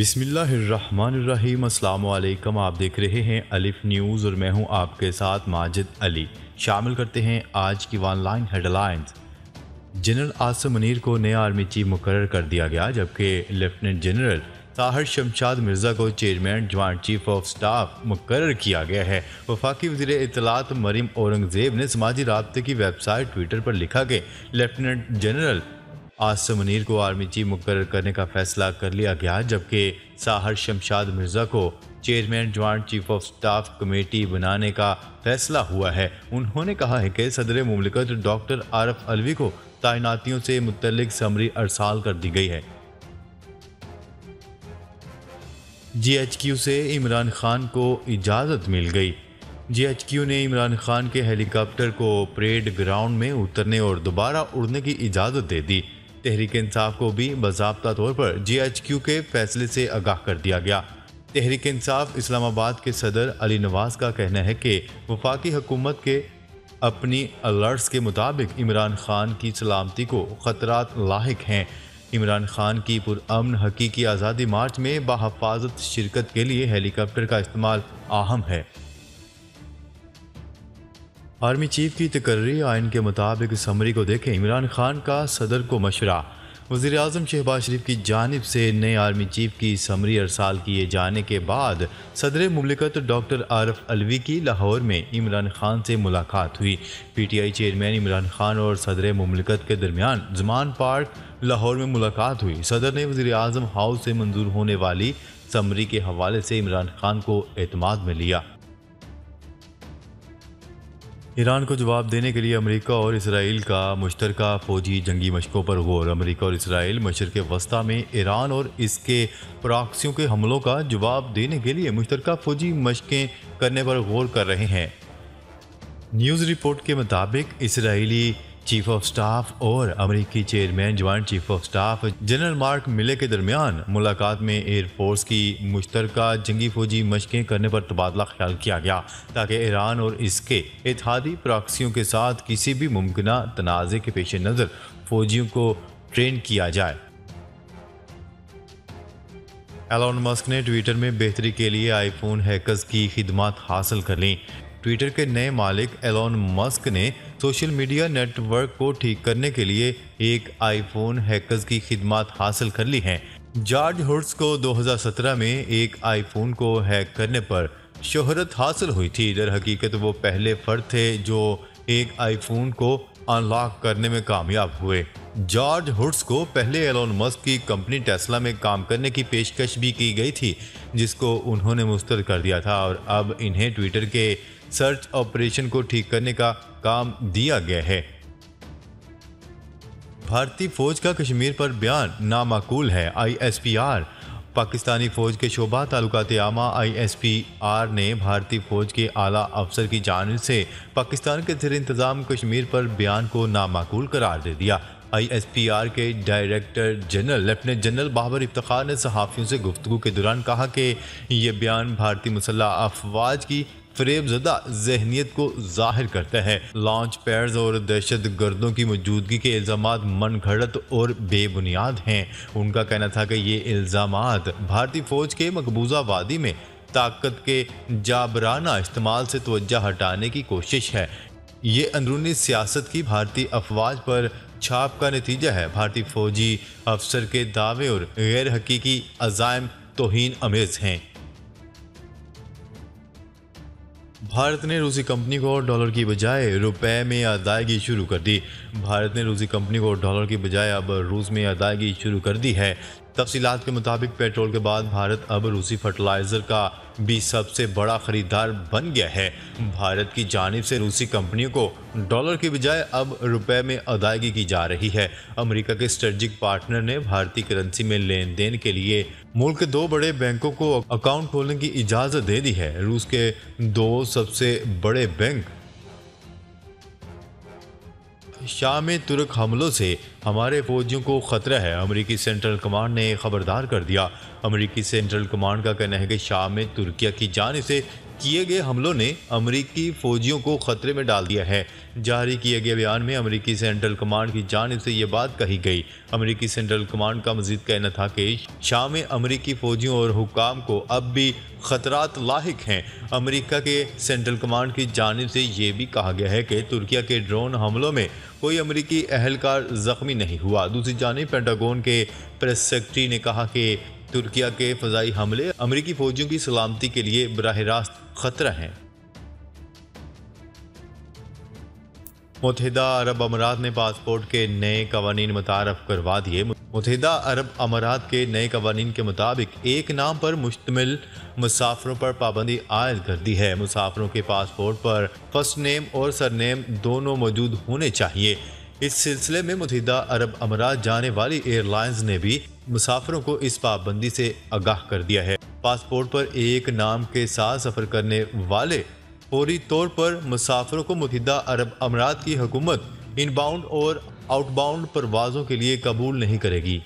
बिस्मिल्लाहिर्रहमानिर्रहीम। अस्सलाम वालेकुम। आप देख रहे हैं अलिफ न्यूज़ और मैं हूं आपके साथ माजिद अली। शामिल करते हैं आज की online headlines. General Asim Munir को नया आर्मी चीफ मुकर्रर कर दिया गया, जबकि लेफ्टिनेंट जनरल ताहिर शमशाद मिर्ज़ा को chairman joint chief of staff मुकर्रर किया गया है। वफाकी वज़ीर इत्तलात मरीम औरंगज़ेब ने समाजी राब्ते की वेबसाइट ट्विटर पर लिखा कि लेफ्टिनेंट जनरल आसिम मुनीर को आर्मी चीफ मुकर्रर करने का फैसला कर लिया गया, जबकि ताहिर शमशाद मिर्ज़ा को chairman joint chief of staff committee बनाने का फैसला हुआ है। उन्होंने कहा है कि सदर मुमलिकत डॉक्टर आरफ अलवी को तैनातियों से मुतल्लिक समरी अरसाल कर दी गई है। GHQ से इमरान खान को इजाज़त मिल गई। GHQ ने इमरान खान के हेलीकॉप्टर को परेड ग्राउंड में उतरने और दोबारा उड़ने की इजाज़त दे दी। तहरीक इंसाफ को भी बाज़ाब्ता तौर पर GHQ के फैसले से आगाह कर दिया गया। तहरीक इंसाफ इस्लामाबाद के सदर अली नवाज का कहना है कि वफाकी हुकूमत के अपनी अलर्ट्स के मुताबिक इमरान खान की सलामती को ख़तरात लाहिक हैं। इमरान खान की पुरअमन हकीकी आज़ादी मार्च में बाहफाजत शिरकत के लिए हेलीकॉप्टर का इस्तेमाल अहम है। आर्मी चीफ की तकर्री आइन के मुताबिक समरी को देखें। इमरान खान का सदर को मशवरा। वज़ीर आज़म शहबाज शरीफ की जानिब से नए आर्मी चीफ की समरी अरसाल किए जाने के बाद सदर मुमलिकत डॉक्टर आरफ अलवी की लाहौर में इमरान खान से मुलाकात हुई। PTI चेयरमैन इमरान खान और सदर मुमलिकत के दरमियान ज़मान पार्क लाहौर में मुलाकात हुई। सदर ने वज़ीर आज़म हाउस से मंजूर होने वाली समरी के हवाले से इमरान खान को एतमाद में लिया। ईरान को जवाब देने के लिए अमेरिका और इसराइल का मुश्तरका फौजी जंगी मशकों पर गौर। अमेरिका और इसराइल मशरक़ वस्ता में ईरान और इसके प्रॉक्सियों के हमलों का जवाब देने के लिए मुश्तरका फौजी मशकें करने पर गौर कर रहे हैं। न्यूज़ रिपोर्ट के मुताबिक इसराइली चीफ ऑफ स्टाफ और अमेरिकी chairman joint chief of staff general Mark Milley के दरमियान मुलाकात में एयरफोर्स की मुश्तरका जंगी फौजी मशकें करने पर तबादला ख्याल किया गया, ताकि ईरान और इसके इत्तेहादी प्रॉक्सियों के साथ किसी भी मुमकिन तनाज़े के पेश नज़र फौजियों को ट्रेन किया जाए। एलोन मस्क ने ट्विटर में बेहतरी के लिए आईफोन हैकर्स की खिदमत हासिल कर ली। ट्विटर के नए मालिक एलोन मस्क ने सोशल मीडिया नेटवर्क को ठीक करने के लिए एक आईफोन हैकर्स की खिदमत हासिल कर ली है। जॉर्ज हुर्ट्स को 2017 में एक आईफोन को हैक करने पर शोहरत हासिल हुई थी। दर हकीकत वो पहले फर्द थे जो एक आईफोन को अनलॉक करने में कामयाब हुए। जॉर्ज हुर्ट्स को पहले एलोन मस्क की कंपनी टेस्ला में काम करने की पेशकश भी की गई थी, जिसको उन्होंने मुस्तरद कर दिया था, और अब इन्हें ट्विटर के सर्च ऑपरेशन को ठीक करने का काम दिया गया है। भारतीय फौज का कश्मीर पर बयान नामाकूल है। ISPR पाकिस्तानी फौज के शोबा तालुकात आमा ISPR ने भारतीय फौज के आला अफसर की जानिब से पाकिस्तान के ज़ेर इंतज़ाम कश्मीर पर बयान को नामाकूल करार दे दिया। ISPR के director general lieutenant general Babar Iftikhar ने सहाफ़ियों से गुफ्तगू के दौरान कहा कि यह बयान भारतीय मुसल्लह अफवाज की फरेबज़दा जहनीत को जाहिर करता है। लॉन्च पैड्स और दहशत गर्दों की मौजूदगी के इल्ज़ामात मनगढ़ंत और बेबुनियाद हैं। उनका कहना था कि ये इल्ज़ामात भारतीय फ़ौज के मकबूजा वादी में ताकत के जाबराना इस्तेमाल से तवज्जो हटाने की कोशिश है। ये अंदरूनी सियासत की भारतीय अफवाज पर छाप का नतीजा है। भारतीय फौजी अफसर के दावे और गैर हकीकी अज़ाइम तौहीन अमेज़ हैं। भारत ने रूसी कंपनी को डॉलर की बजाय रुपए में अदायगी शुरू कर दी। भारत ने रूसी कंपनी को डॉलर की बजाय अब रूस में अदायगी शुरू कर दी है। तफसीलात के मुताबिक पेट्रोल के बाद भारत अब रूसी फर्टिलाइज़र का भी सबसे बड़ा ख़रीदार बन गया है। भारत की जानिब से रूसी कंपनियों को डॉलर की बजाय अब रुपए में अदायगी की जा रही है। अमेरिका के स्ट्रेटजिक पार्टनर ने भारतीय करेंसी में लेन देन के लिए मुल्क के 2 बड़े बैंकों को अकाउंट खोलने की इजाज़त दे दी है। रूस के 2 सबसे बड़े बैंक शाम में तुर्क हमलों से हमारे फौजियों को खतरा है, अमेरिकी सेंट्रल कमांड ने खबरदार कर दिया। अमेरिकी सेंट्रल कमांड का कहना है कि शाम में तुर्किया की जानिब से किए गए हमलों ने अमेरिकी फौजियों को खतरे में डाल दिया है। जारी किए गए बयान में अमेरिकी सेंट्रल कमांड की जानिब से ये बात कही गई। अमेरिकी सेंट्रल कमांड का मजीद कहना था कि शाम में अमेरिकी फौजियों और हुक्काम को अब भी खतरात लाहिक हैं। अमेरिका के सेंट्रल कमांड की जानिब से ये भी कहा गया है कि तुर्किया के ड्रोन हमलों में कोई अमेरिकी अहलकार जख्मी नहीं हुआ। दूसरी जानिब पेंटागन के प्रेस सेक्रेटरी ने कहा कि तुर्किया के फ़ज़ाई हमले अमेरिकी फौजियों की सलामती के लिए बराह रास्त खतरा हैं। मुत्तहिदा अरब अमारात ने पासपोर्ट के नए कवानीन मुतारफ़ करवा दिए। मुत्तहिदा अरब अमारात के नए कवानीन के मुताबिक एक नाम पर मुश्तमिल मुसाफिरों पर पाबंदी आयद कर दी है। मुसाफिरों के पासपोर्ट पर फर्स्ट नेम और सरनेम दोनों मौजूद होने चाहिए। इस सिलसिले में मुत्तहिदा अरब अमारात जाने वाली एयरलाइंस ने भी मुसाफिरों को इस पाबंदी से आगाह कर दिया है। पासपोर्ट पर एक नाम के साथ सफ़र करने वाले फौरी तौर पर मुसाफिरों को मुत्तहिदा अरब अमारात की हुकूमत इनबाउंड और आउटबाउंड परवाज़ों के लिए कबूल नहीं करेगी।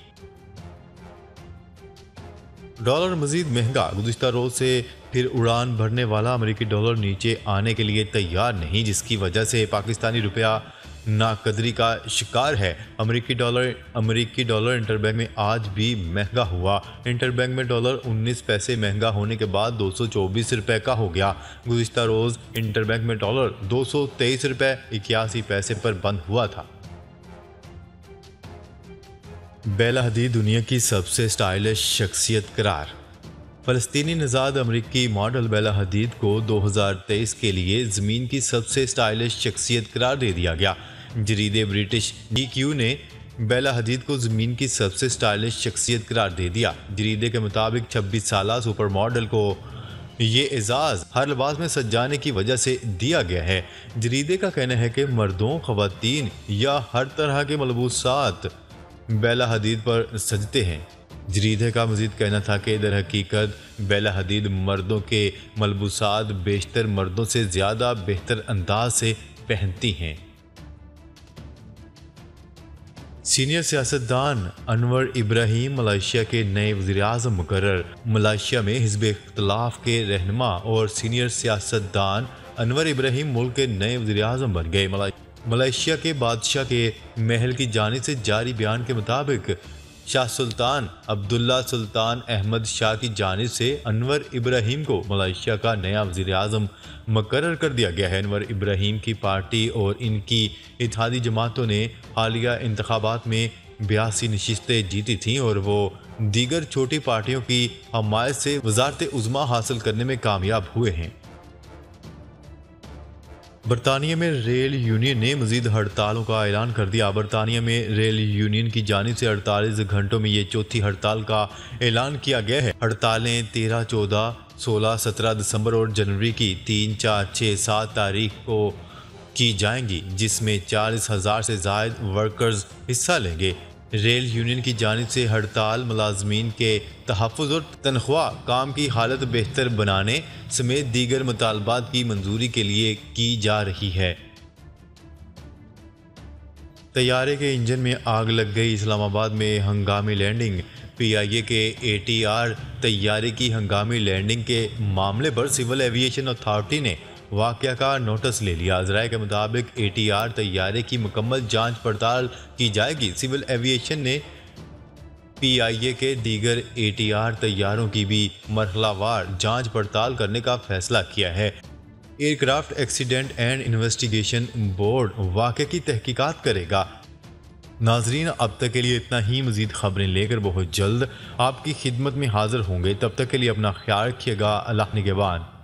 डॉलर मजीद महंगा। गुज़िश्ता रोज़ से फिर उड़ान भरने वाला अमेरिकी डॉलर नीचे आने के लिए तैयार नहीं, जिसकी वजह से पाकिस्तानी रुपया नाकदरी का शिकार है। अमेरिकी डॉलर इंटरबैंक में आज भी महंगा हुआ। इंटरबैंक में डॉलर 19 पैसे महंगा होने के बाद 224 रुपये का हो गया। गुज़िश्ता रोज़ इंटरबैंक में डॉलर 223 रुपये 81 पैसे पर बंद हुआ था। बेला हदीद दुनिया की सबसे स्टाइलिश शख्सियत करार। फ़लस्तीनी नज़ाद अमेरिकी मॉडल बेला हदीद को 2023 के लिए ज़मीन की सबसे स्टाइलिश शख्सियत करार दे दिया गया। जरीदे ब्रिटिश GQ ने बेला हदीद को ज़मीन की सबसे स्टाइलिश शख्सियत करार दे दिया। जरीदे के मुताबिक 26 साला सुपर मॉडल को ये एजाज़ हर लिबास में सज जाने की वजह से दिया गया है। जरीदे का कहना है कि मर्दों, ख़वातीन या हर तरह के मलबूसात बेला हदीद पर सजते हैं। जरीदे का मज़ीद कहना था कि दर हकीकत बेला हदीद मर्दों के मलबूसात बेशतर मर्दों से ज़्यादा बेहतर अंदाज से पहनती हैं। सीनियर सियासतदान अनवर इब्राहीम मलेशिया के नए वज़ीर-ए-आज़म मुकर्रर। मलेशिया में हिज़्ब इख्तिलाफ के रहनुमा और सीनियर सियासतदान अनवर इब्राहीम मुल्क के नए वज़ीर-ए-आज़म बन गए। मलेशिया के बादशाह के महल की जानिब से जारी बयान के मुताबिक शाह सुल्तान अब्दुल्ला सुल्तान अहमद शाह की जानिब से अनवर इब्राहीम को मलेशिया का नया वज़ीर-ए-आज़म मुकर्रर कर दिया गया है। अनवर इब्राहीम की पार्टी और इनकी इत्तेहादी जमातों ने हालिया इंतखाबात में 82 नशिस्तें जीती थीं और वो दीगर छोटी पार्टियों की हमायत से वज़ारत उज़्मा हासिल करने में कामयाब हुए हैं। बरतानिया में रेल यूनियन ने मज़ीद हड़तालों का ऐलान कर दिया। बरतानिया में रेल यूनियन की जानिब से 48 घंटों में ये चौथी हड़ताल का ऐलान किया गया है। हड़तालें 13, 14, 16, 17 दिसंबर और जनवरी की 3, 4, 6, 7 तारीख को की जाएंगी, जिसमें 40,000 से ज़ायद वर्कर्स हिस्सा लेंगे। रेल यूनियन की जानिब से हड़ताल मुलाजमीन के तहफ़्फ़ुज़ और तनख्वाह, काम की हालत बेहतर बनाने समेत दीगर मुतालबात की मंजूरी के लिए की जा रही है। तैयारे के इंजन में आग लग गई। इस्लामाबाद में हंगामी लैंडिंग। PIA के ATR तैयारे की हंगामी लैंडिंग के मामले पर सिविल एविएशन अथॉरिटी ने वाक़या का नोटिस ले लिया। ज़राए के मुताबिक ATR तैयारे की मुकम्मल जांच पड़ताल की जाएगी। सिविल एविएशन ने PIA के दीगर ATR तैयारों की भी मरहलावार जांच पड़ताल करने का फैसला किया है। Aircraft accident and investigation board वाक़े की तहकीकात करेगा। नाजरीन, अब तक के लिए इतना ही। मज़ीद खबरें लेकर बहुत जल्द आपकी खिदमत में हाजिर होंगे। तब तक के लिए अपना ख्याल रखिएगा। अल्लाह निगहबान।